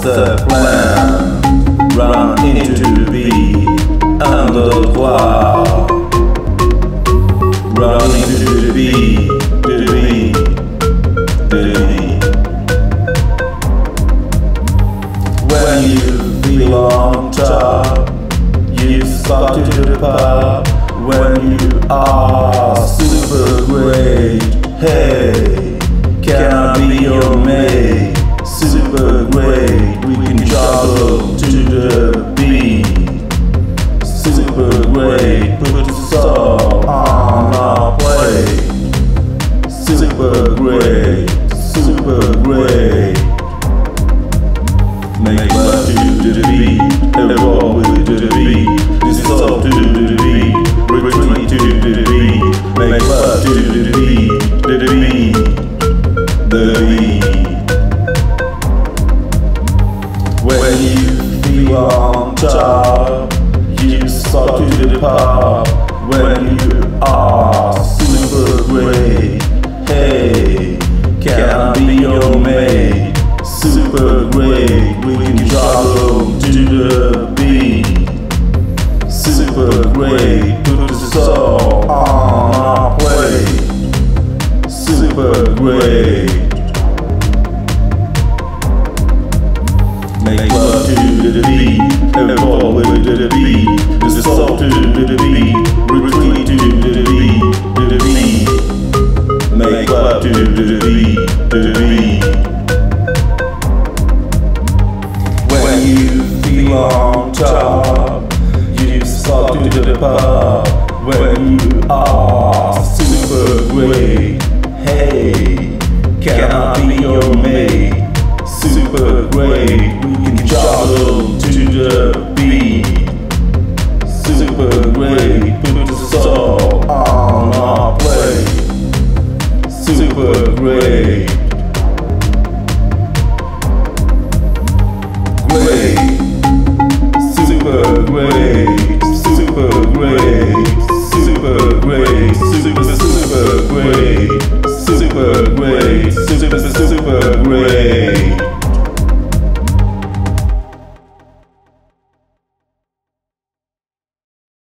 master plan. Run into the beat underground. Run into the beat, the beat, the beat. When you feel on top, you start to the pop. When you are super great, hey, can I be your mate? Super great, we can juggle to the beat. Super great, put the song on our plate. Super great, super great. Make love to the beat, evolve with the beat. Dissolve to the beat, retreat to the beat. Make love to the beat, the beat, the beat. When you feel on top, you start to the pop. When you are super great, hey, can I be your mate? Super great, we can juggle to the beat. Super great, put the song on our plate. Super great. Make love to the beat, evolve with the beat. Dissolve to the beat, retreat to the beat, the beat. Make love to the beat, the beat. When you feel on top, you start to the pop. When you are super great, hey, can I be your mate? Super great.